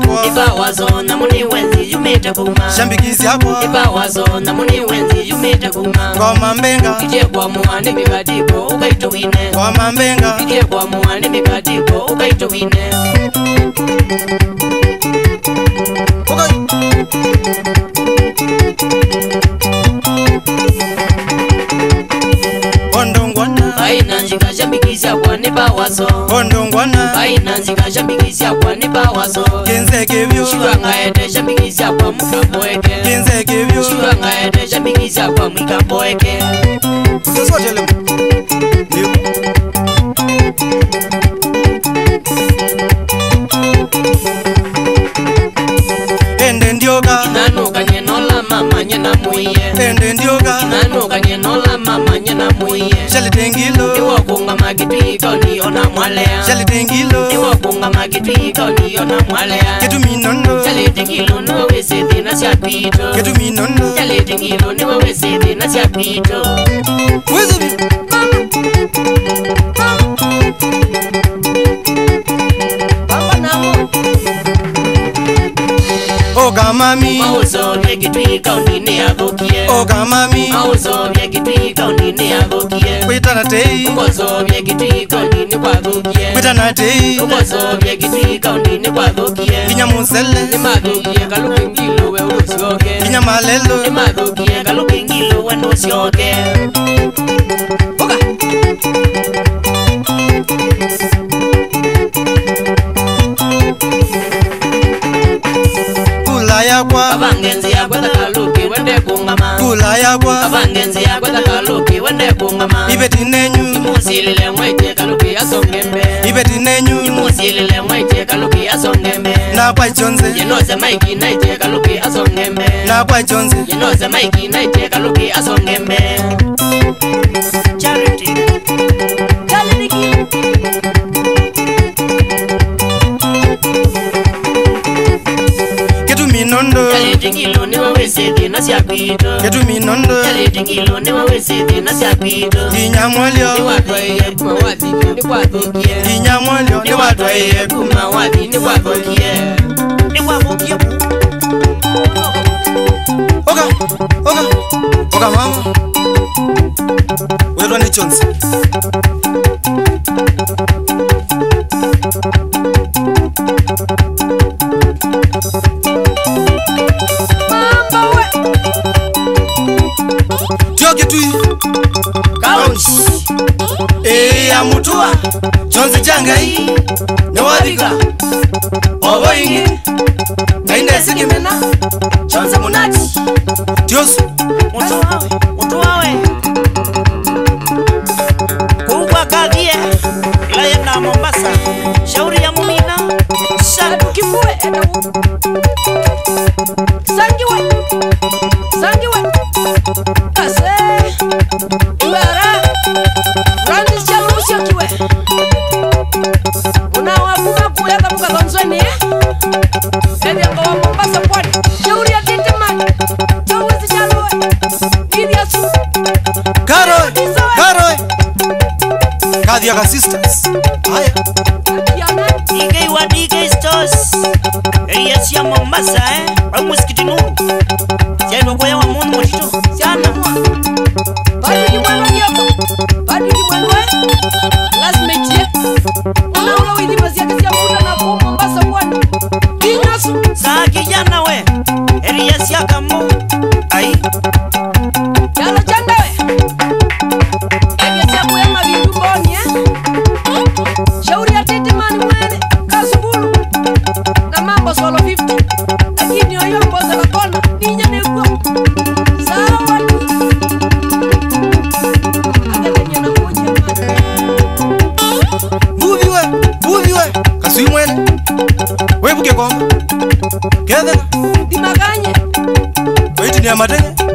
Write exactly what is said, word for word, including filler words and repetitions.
yako Iba wazo na muni wenzi yumeta kuma Shambikizi yako Iba wazo na muni wenzi yumeta kuma Kwa mambenga Ije kwa muwane mibadiko ukaito wine Kwa mambenga Ije kwa muwane mibadiko ukaito wine Ondongwana Baina nzika shambikisha kwa nipa wazo Ondongwana Baina nzika shambikisha kwa nipa wazo Kenze kebyo Shua ngaete shambikisha kwa mkambo eke Kenze kebyo Shua ngaete shambikisha kwa mkambo eke Kusote lemu Ende ndioga Nano kanye nola mama nyena muiye Ende ndioga Nano kanye nola mama nyena muiye Shali tengilo Iwa kunga magitwi kauni ona mwalea Shali tengilo Iwa kunga magitwi kauni ona mwalea Ketu minondo Shali tengilo niwa wese thina sia pito Ketu minondo Shali tengilo niwa wese thina sia pito Wezubi Papa namo Oga mami Mauzo vekitwi kauni ni avokie Oga mami Mauzo vekitwi kauni ni avokie Kwitana tei Ukozo vekitwi kauni ni kwavukie Kwitana tei Ukozo vekitwi kauni ni kwavukie Kinya musele Ni mavukie kalupe ngilo we urusioke Kinya malelo Ni mavukie kalupe ngilo we urusioke Oga Kula yakwa Kabangenzi ya kweta kalupe wende kungama Kula yakwa Kabangenzi ya kweta kalupe wende kungama Ibeti nenyu Imusilile mwete kalupe asongembe Ibeti nenyu Imusilile mwete kalupe asongembe Na kwa chonze Yenose maiki naite kalupe asongembe Na kwa chonze Yenose maiki naite kalupe asongembe Charity Charity Ketu minondo Charity ngilo ni wawese thina sia pito Ketu minondo Charity ngilo ni wawese thina sia pito Kinya Ni mwalio watwaye kuma wathi ni kwathukie Kinya mwalio Ni watwaye kuma wathi ni kwathukie Ni kwathukie Oga Oga Oga mama Wewe ni chonze Mamba we Tio kitui Couch Eh amutua Chonze changai Ne wadika Obo ingi Nainde sikimena Chonze munati Tiosu Mutu wawe Mutu wawe Kukwa kadhie Ila yenda Mombasa Shauri ya mumina Shadu kifue edawu Sangiwe Sangiwe Kase Iwara Francis Chalusio kiwe Unawafuka kuleta muka konzweni eh Edi anga wa Mombasa pwani Shauri ya tinte mani Chawezi chaluwe Gidi ya su Karo Karo Kadhi ya sisters Haya D K wa D K Stores Elias ya Mombasa eh Wa muskiti nuru Siano kwa ya wa munu motito Siana mwa Badu kimwano yako Badu kimwano eh Lazima ichie Una ula widi basi ya kisi ya muda na kuhu Mombasa kwani Kinyasu Saa kijana we Elias ya kamo Ai Yalo chanda we Elias ya kuema vitu boni eh Shauri ya tete mani mwene Kasugulu Na mambo solo fifty Lakini yoyo mboza la kona Ninya nekwa Sawa Agele nye na moja mani Buvi we Buvi we Kasui mwene Webuke koma Kedha Dimaganye Weiti ni amatenge